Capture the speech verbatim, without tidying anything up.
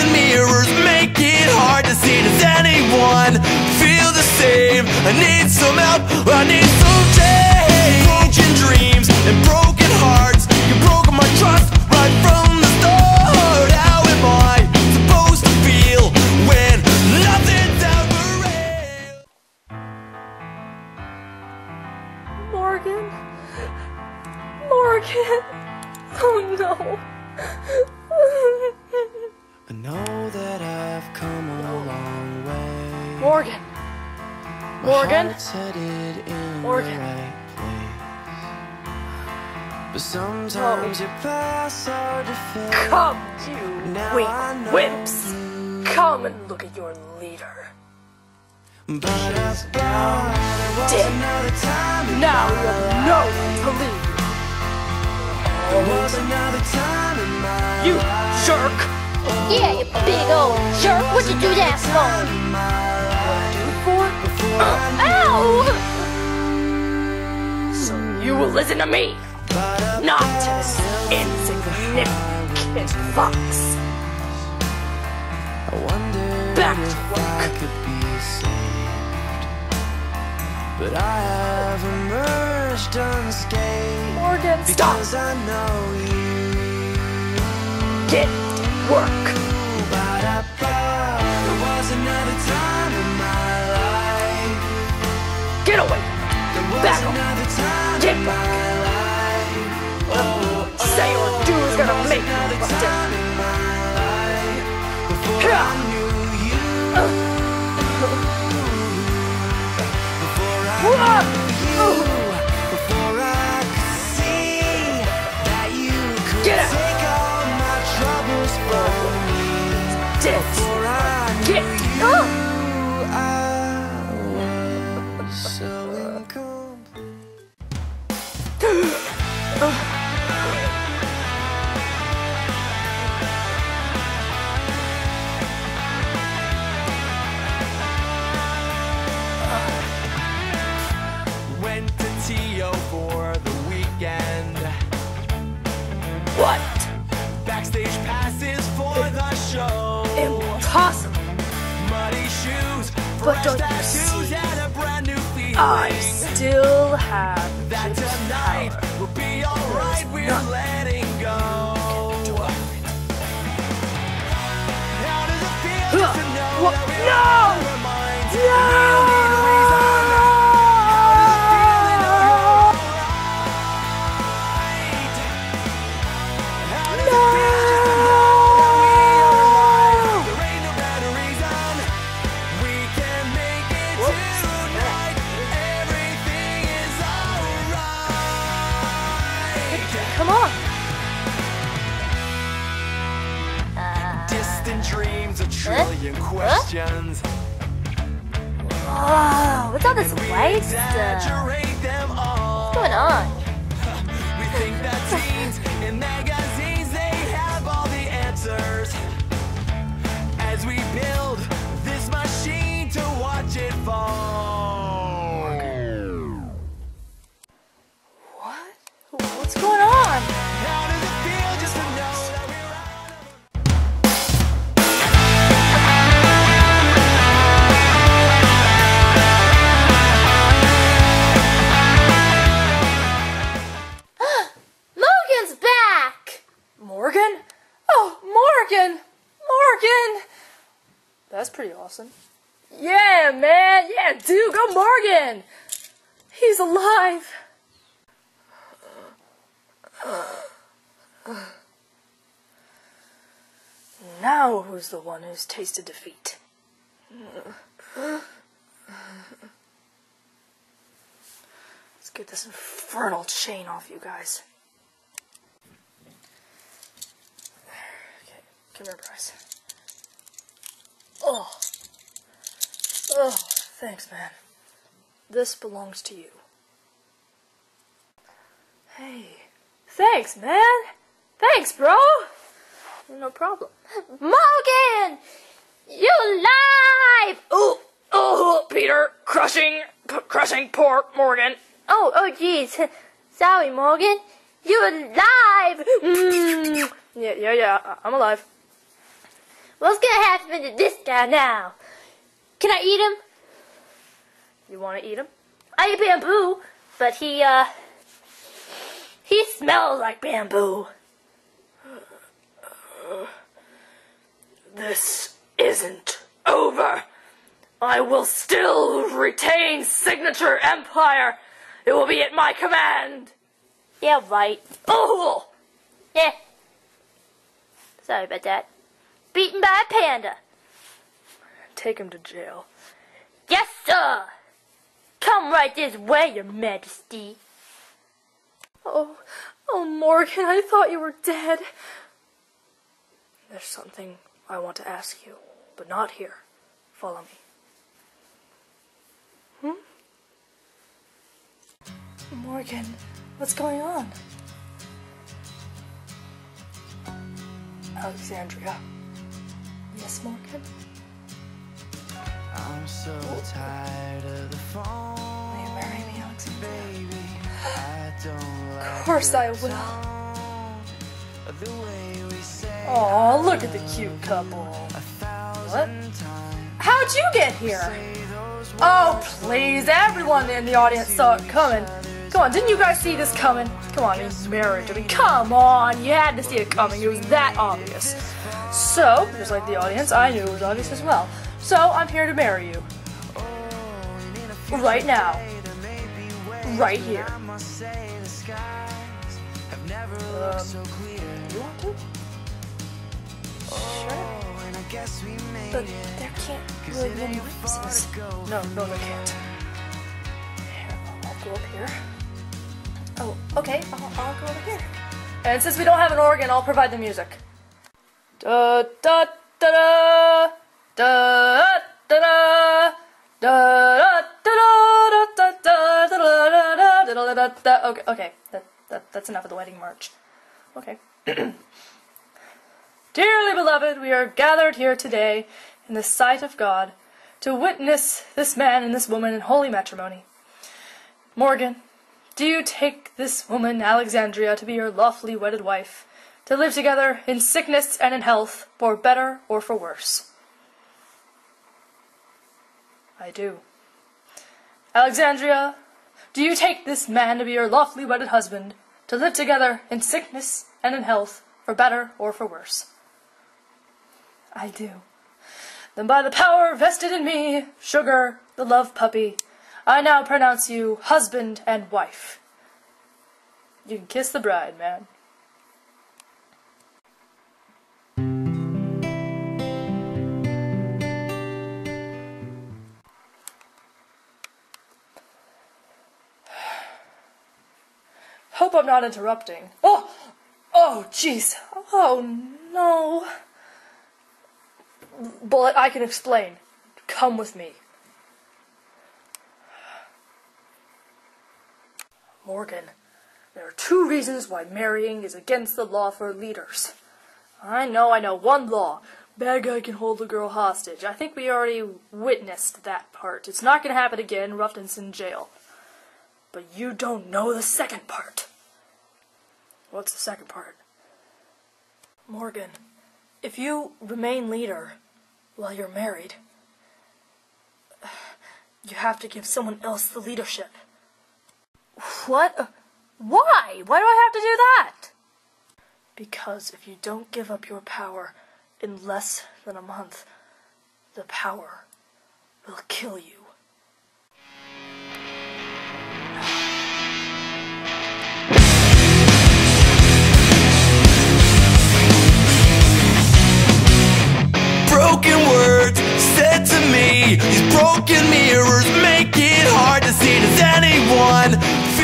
mirrors make it hard to see. Does anyone feel the same? I need some help, I need some change. Broken dreams and broken hearts, you broke my trust right from the start. How am I supposed to feel when nothing's ever real? Morgan? Morgan? Oh no. I know that I've come a long way. Morgan. Morgan. My heart's headed in Morgan. the right place. But sometimes Oh. you pass hard to face. Come, you Now weak I know wimps. you. Come and look at your leader. But I thought there was Dead. another time in Now my you have life. no one to lead. There was another time in my You life. jerk. Yeah, you big old jerk. What'd you do that for? For? Uh, Ow! So you will listen to me, not to this insignificant fox. I wondered Back to if work. I could be saved, but I have emerged unscathed. Morgan, stop. Because I know you. Get to work. But I thought there was another time in my life. Get away. There was Back up. another time Get in back. my life. What you say or do is gonna make me Another look time different. in my life before Yeah. I knew you. Before I What? knew you. Before I could see that you could Get out. take all my troubles from me. Dead. Before I knew Get you, up. I was so incomplete. Went to T O for the weekend. What? Backstage passes for the show. Impossible. Muddy shoes, But fresh don't you tattoos, see? and a brand new feeling. I still have That this tonight power. will be alright. We're nothing letting go. How does it feel Huh. just to know What? that we're No! on our minds? No! We don't need a reason. How does it feel to know you're alright? How does it feel just to know that we are alive? There ain't no better reason. We can make it tonight. Everything is alright. Come on. Distant dreams, a trillion questions. Oh, what's all this We white stuff? exaggerate them all. What's going on? We think that teens in magazines, they have all the answers. As we build this machine to watch it fall. What? What's going on? How does it feel just to know that we're out? Morgan's back! Morgan? Oh, Morgan! Morgan! That's pretty awesome. Yeah, man! Yeah, dude, go Morgan! He's alive! Now who's the one who's tasted defeat? Let's get this infernal chain off you guys. Okay, come here, Bryce. Oh. Oh, thanks, man. This belongs to you. Hey. Thanks, man. Thanks, bro. No problem. Morgan! You live! Oh, oh, Peter, crushing, p- crushing pork, Morgan. Oh, oh, jeez. Sorry, Morgan. You're alive! Mm. Yeah, yeah, yeah. I- I'm alive. What's gonna happen to this guy now? Can I eat him? You want to eat him? I eat bamboo, but he, uh, he smells like bamboo. This isn't over. I will still retain Signature Empire. It will be at my command. Yeah, right. Oh! Yeah. Sorry about that. Beaten by a panda. Take him to jail. Yes, sir. Come right this way, Your Majesty. Oh, oh, Morgan, I thought you were dead. There's something I want to ask you, but not here. Follow me. Hmm? Morgan, what's going on? Alexandria. Yes, Morgan? I'm so tired of the phone. Will you marry me, Alexandria? Baby, I don't like Of course I will. the way we say Oh, look at the cute couple. What? How'd you get here? Oh, please, everyone in the audience saw it coming. Come on, didn't you guys see this coming? Come on, he's married to me. Come on, you had to see it coming. It was that obvious. So, just like the audience, I knew it was obvious as well. So, I'm here to marry you. Right now. Right here. Um, you want to? Sure. But there can't really be any witnesses. No, no, there can't. Here, I'll go up here. Oh, okay, I'll, I'll go over here. And since we don't have an organ, I'll provide the music. Da da da da da da da da da da da da da. Okay, okay, that that that's enough of the wedding march. Okay. Dearly beloved, we are gathered here today in the sight of God to witness this man and this woman in holy matrimony. Morgan, do you take this woman, Alexandria, to be your lawfully wedded wife, to live together in sickness and in health, for better or for worse? I do. Alexandria, do you take this man to be your lawfully wedded husband, to live together in sickness and in health, for better or for worse? I do. Then by the power vested in me, Sugar, the love puppy, I now pronounce you husband and wife. You can kiss the bride, man. Hope I'm not interrupting. Oh! Oh, jeez. Oh, no. Bullet, I can explain. Come with me. Morgan, there are two reasons why marrying is against the law for leaders. I know, I know. One law. Bad guy can hold a girl hostage. I think we already witnessed that part. It's not going to happen again. Ruffton's in jail. But you don't know the second part. What's the second part? Morgan, if you remain leader while you're married, you have to give someone else the leadership. What? Why? Why do I have to do that? Because if you don't give up your power in less than a month, the power will kill you. broken words said to me. These broken mirrors make it hard to see. Does anyone